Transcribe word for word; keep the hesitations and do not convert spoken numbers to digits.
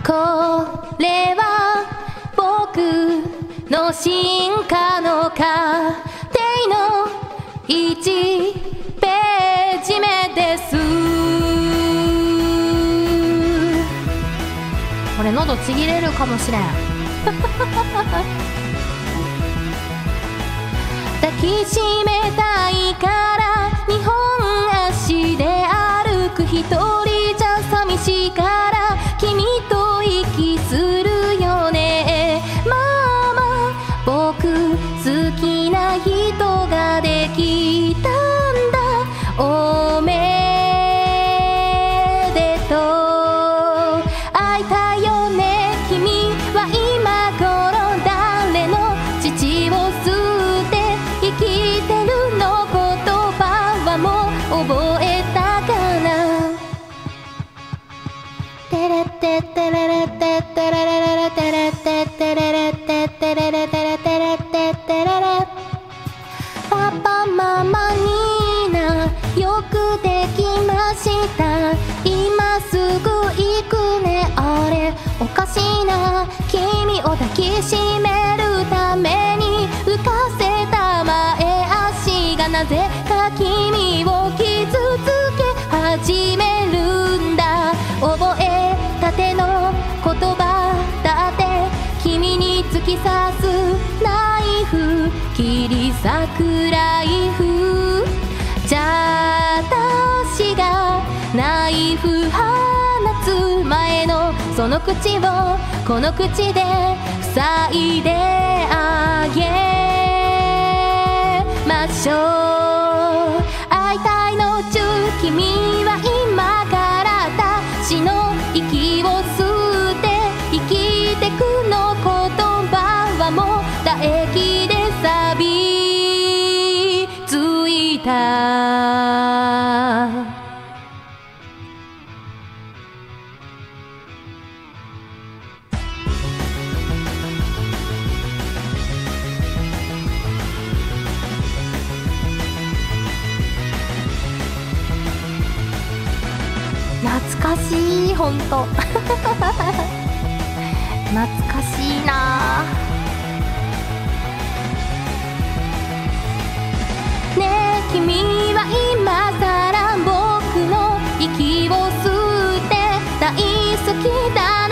これは僕の進化の過程のいちページ目です。これ喉ちぎれるかもしれん抱きしめたいからにほん足で歩く一人じゃ寂しいから君と息するよね。ママ僕好きな人ができたんだおめでとう。会いたいよね君は今頃誰の父を吸って生きてるの言葉はもう覚えたかな。テレテテレレテテレレレテレテテレレテテレレテレテレテテレレパパママニーナよくできました。今すぐ行くね。あれおかしいな君を抱きしめるために浮かせた前足がなぜか君を傷つけ始めるんだ。覚えたての言葉だって君に突き刺すナイフ切り裂くライフじゃあ私がナイフ放つ前のその口をこの口で塞いであげましょう。会いたいのちゅ君は今から私の息を吸って生きてくの言葉はもう唾液で錆びついた。懐かしいほんと懐かしいな。ねえ君は今さら僕の息を吸って大好きだ